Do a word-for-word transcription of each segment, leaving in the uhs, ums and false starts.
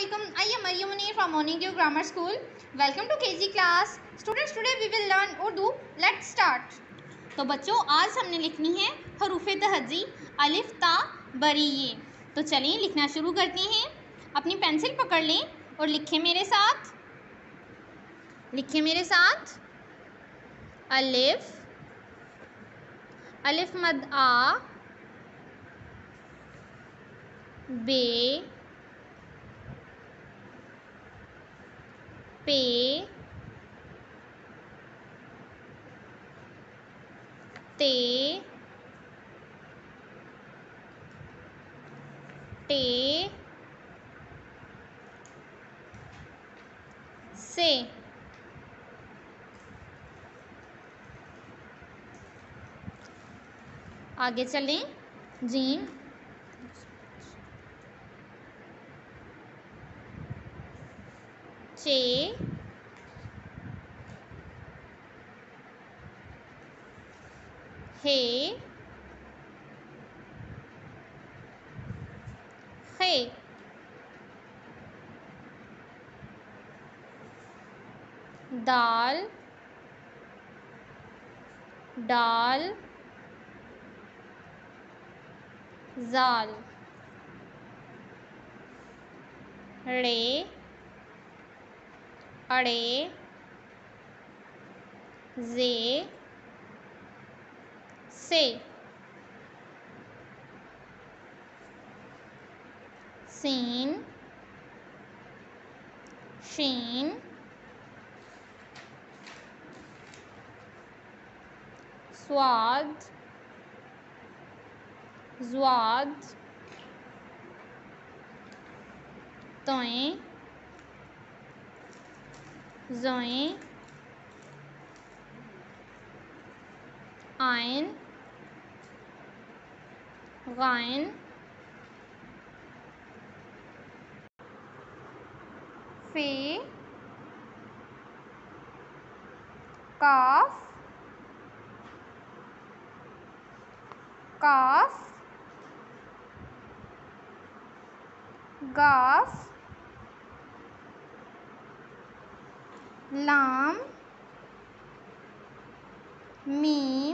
Assalamualaikum. I am Maryam Munir from Morning Dew Grammar School. Welcome to K G class. Students, today we will learn Urdu. Let's start. तो बच्चों आज हमने लिखनी है हरूफे तहजी अलिफ ता बरी ये। तो चलिए लिखना शुरू करते हैं। अपनी पेंसिल पकड़ लें और लिखें मेरे साथ। लिखें मेरे साथ अलिफ, अलिफ मद आ, बे, पे, ते, टे, से। आगे चलें। जीम, चे, हे, खे, दाल, डाल, जाल, रे, अड़े, जे, से, सीन, शीन, स्वाद, ज़्वाद, तोएं, ज़ोएं, आयन, गायन, फे, काफ, काफ, गाफ, लाम, मीम,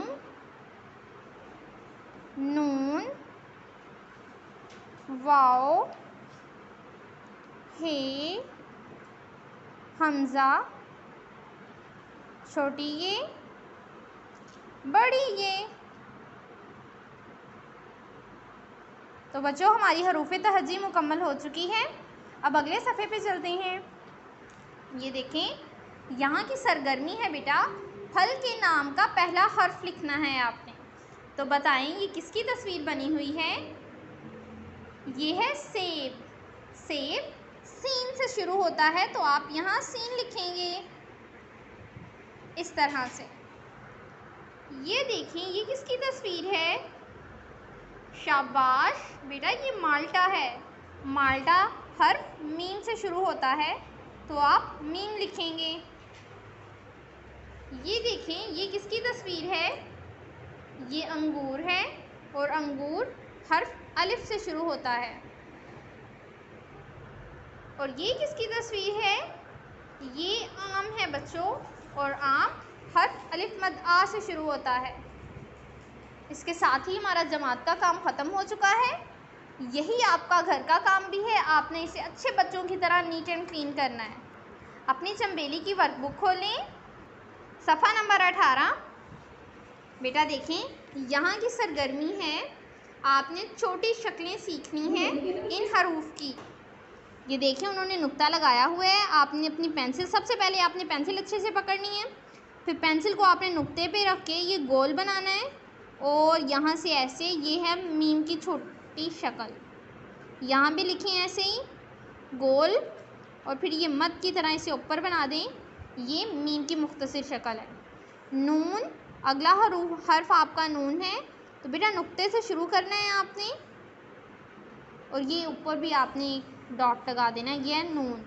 नून, वाओ, हे, हमज़ा, छोटी ये, बड़ी ये। तो बच्चों हमारी हरूफे तहजी मुकम्मल हो चुकी है। अब अगले सफ़े पे चलते हैं। ये देखें, यहाँ की सरगर्मी है बेटा, फल के नाम का पहला हर्फ लिखना है आपने। तो बताएं ये किसकी तस्वीर बनी हुई है? ये है सेब। सेब सीन से शुरू होता है, तो आप यहाँ सीन लिखेंगे इस तरह से। ये देखें, ये किसकी तस्वीर है? शाबाश बेटा, ये माल्टा है। माल्टा हर्फ मीम से शुरू होता है, तो आप मीम लिखेंगे। ये देखें, ये किसकी तस्वीर है? ये अंगूर है और अंगूर हर्फ अलिफ से शुरू होता है। और ये किसकी तस्वीर है? ये आम है बच्चों, और आम हर्फ अलिफ मद आ से शुरू होता है। इसके साथ ही हमारा जमात का काम ख़त्म हो चुका है। यही आपका घर का काम भी है। आपने इसे अच्छे बच्चों की तरह नीट एंड क्लीन करना है। अपनी चंबेली की वर्कबुक खोलें, सफ़ा नंबर अठारह। बेटा देखें, यहाँ की सरगर्मी है, आपने छोटी शक्लें सीखनी हैं इन हरूफ की। ये देखें, उन्होंने नुक्ता लगाया हुआ है। आपने अपनी पेंसिल, सबसे पहले आपने पेंसिल अच्छे से पकड़नी है, फिर पेंसिल को आपने नुक्ते पे रख के ये गोल बनाना है, और यहाँ से ऐसे, ये है मीम की छोटी शक्ल, यहाँ भी लिखें ऐसे ही गोल, और फिर ये मद की तरह इसे ऊपर बना दें। ये मीम की मुख्तसर शक्ल है। नून, अगला हरूफ हर्फ आपका नून है, तो बेटा नुक्ते से शुरू करना है आपने, और ये ऊपर भी आपने डॉट लगा देना है। ये है नून।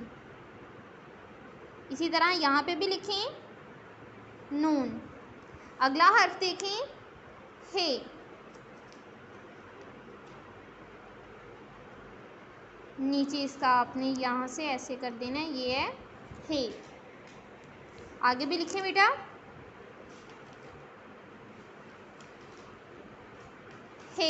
इसी तरह यहाँ पे भी लिखें नून। अगला हर्फ देखें, हे। नीचे इसका आपने यहाँ से ऐसे कर देना है, ये है हे। आगे भी लिखें बेटा, हे।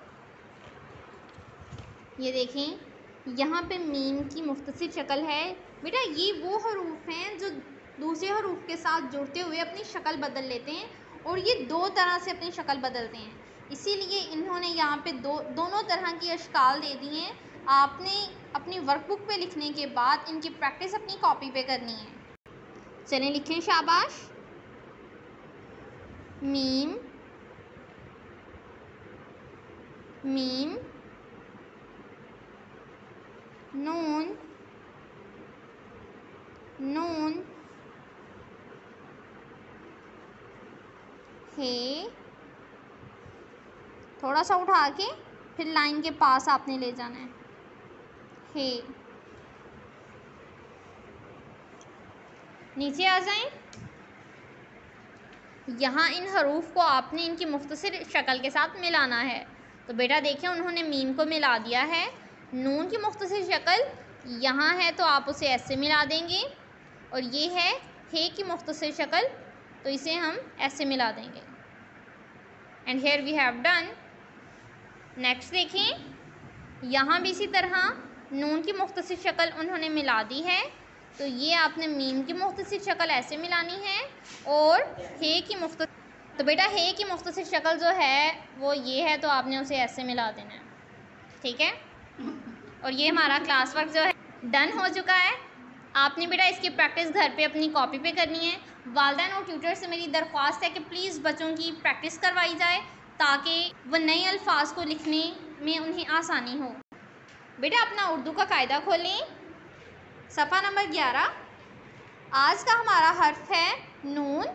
ये देखें यहाँ पे मीम की मुख्तसर शक्ल है। बेटा ये वो हरूफ हैं जो दूसरे हरूफ के साथ जुड़ते हुए अपनी शक्ल बदल लेते हैं, और ये दो तरह से अपनी शक्ल बदलते हैं, इसीलिए इन्होंने यहाँ पे दो दोनों तरह की अशकाल दे दी हैं। आपने अपनी वर्कबुक पे लिखने के बाद इनकी प्रैक्टिस अपनी कॉपी पे करनी है। चलें लिखें, शाबाश। मीम, मीम, नून, नून, हे। थोड़ा सा उठा के फिर लाइन के पास आपने ले जाना है, हे। नीचे आ जाएं। यहाँ इन हरूफ को आपने इनकी मुख्तसर शक्ल के साथ मिलाना है। तो बेटा देखिए उन्होंने मीम को मिला दिया है। नून की मुख्तसर शक्ल यहाँ है तो आप उसे ऐसे मिला देंगे, और ये है हे की मुख्तसर शक्ल, तो इसे हम ऐसे मिला देंगे। And here we have done. Next देखें, यहाँ भी इसी तरह नून की मुख्तसर शक्ल उन्होंने मिला दी है, तो ये आपने मीम की मुख्तसर शक्ल ऐसे मिलानी है, और हे की मुख्तसर, तो बेटा हे की मुख्तसर शक्ल जो है वो ये है, तो आपने उसे ऐसे मिला देना है, ठीक है। और ये हमारा क्लास वर्क जो है डन हो चुका है। आपने बेटा इसकी प्रैक्टिस घर पे अपनी कॉपी पे करनी है। वालिदैन और ट्यूटर से मेरी दरख्वास्त है कि प्लीज़ बच्चों की प्रैक्टिस करवाई जाए, ताकि वह नए अल्फाज को लिखने में उन्हें आसानी हो। बेटा अपना उर्दू का कायदा खोलें, सफ़ा नंबर ग्यारह। आज का हमारा हर्फ है नून।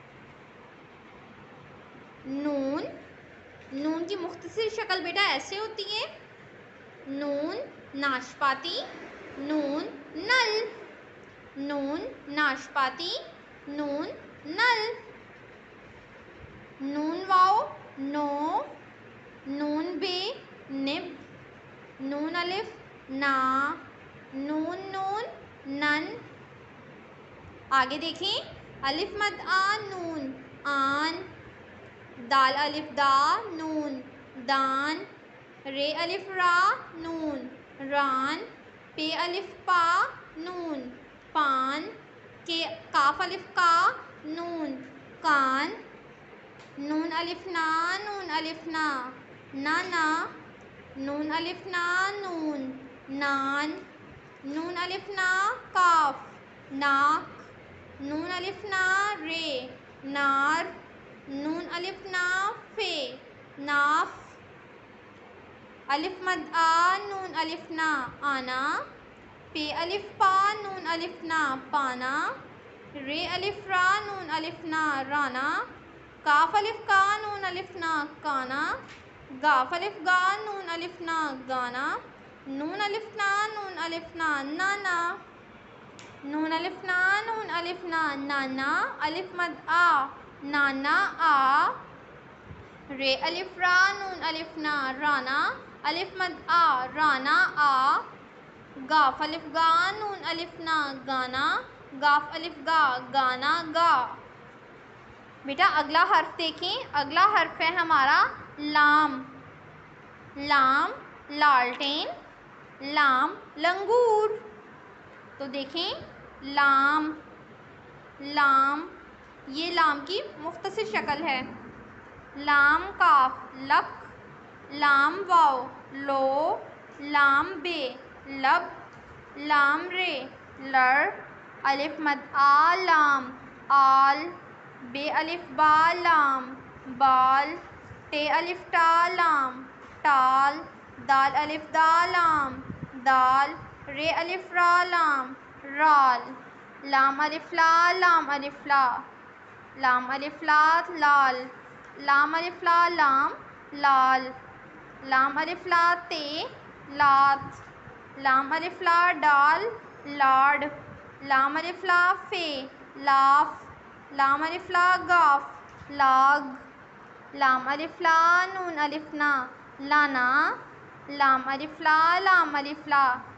नून, नून की मुख्तसर शक्ल बेटा ऐसे होती है, नून नाशपाती, नून नल, नून नाशपाती, नून नल। नून वाओ नो, नून बे निब, नून अलिफ ना, नून नून नन। आगे देखें, अलिफ मद आ नून आन, दाल अलिफ दा नून दान, रे अलिफ रा नून रान, पे अलिफ पा नून पान, के काफ अलिफ का नून कान, नून अलिफ ना नून अलिफ ना नाना, नून अलिफ ना नून नान, नून अलिफ ना काफ नाक, नून अलिफ ना रे नार, नून अलिफ ना फे नाफ, अलिफ मद आ नून अलिफ ना आना, पे अलिफ पा नून अलिफ ना पाना, रे अलिफ रा नून अलिफ ना राना, काफ अलिफ का नून अलिफ ना काना, गाफ अलिफ गा नून अलिफ ना गाना, नून अलिफ ना नून अलिफ ना नाना, नून अलिफ ना नून अलिफ ना नाना, अलिफ मद आ नाना आ, रे अलिफ रा नून अलिफ ना राना, अलिफ मद आ राना आ, गाफ अलिफ गा नून अलिफ ना गाना, गाफ अलिफ गा गाना गा। बेटा अगला हर्फ देखें, अगला हर्फ है हमारा लाम। लाम लालटेन, लाम लंगूर। तो देखें लाम, लाम ये लाम की मुख्तसर शक्ल है। लाम काफ लक, लाम वाओ लो, लाम बे लब, लाम रे लर, अलिफ मद आ लाम आल, बे अलिफ बा लाम बाल, टे अलिफ टा लाम टाल, दाल अलिफ दा लाम दाल, रे अलिफ रा लाम राल, लाम अलिफ ला लाम अलिफ ला, लाम अलिफ ला लाल, लाम अलिफ ला लाम लाल, लाम अलिफ ला ते लात, लाम अलिफ ला डाल लाड, लाम अलिफ ला फे लाफ, लाम अलिफ ला गाफ लाग, लाम अलिफ ला नून अलिफ ना लाना, लाम अलिफ ला लाम अलिफ ला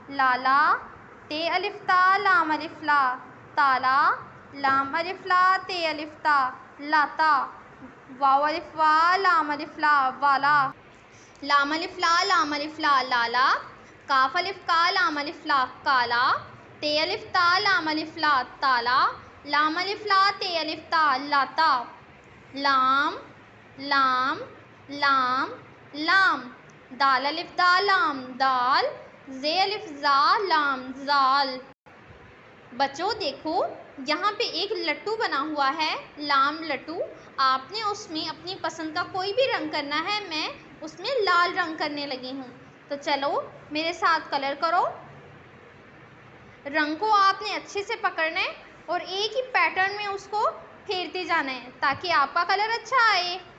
लाला, ते अलिफ ता, लाम अलिफ ला, ताला, लाम अलिफ ला, ते अलिफ ता, लाता, वाव अलिफ वा, लाम अलिफ ला, वाला, लाम अलिफ ला, लाम अलिफ ला, लाला, काफ अलिफ का, लाम अलिफ ला, काला, ते अलिफ ता, लाम अलिफ ला, ताला, लाम अलिफ ला, ते अलिफ ता, लाता, लाम, लाम, लाम, लाम, दाल अलिफ दा, लाम, दाल, जे अलिफ जा, लाम, जाल। बच्चों देखो यहाँ पे एक लट्टू बना हुआ है, लाम लट्टू। आपने उसमें अपनी पसंद का कोई भी रंग करना है, मैं उसमें लाल रंग करने लगी हूँ। तो चलो मेरे साथ कलर करो। रंग को आपने अच्छे से पकड़ना है और एक ही पैटर्न में उसको फेरते जाना है ताकि आपका कलर अच्छा आए।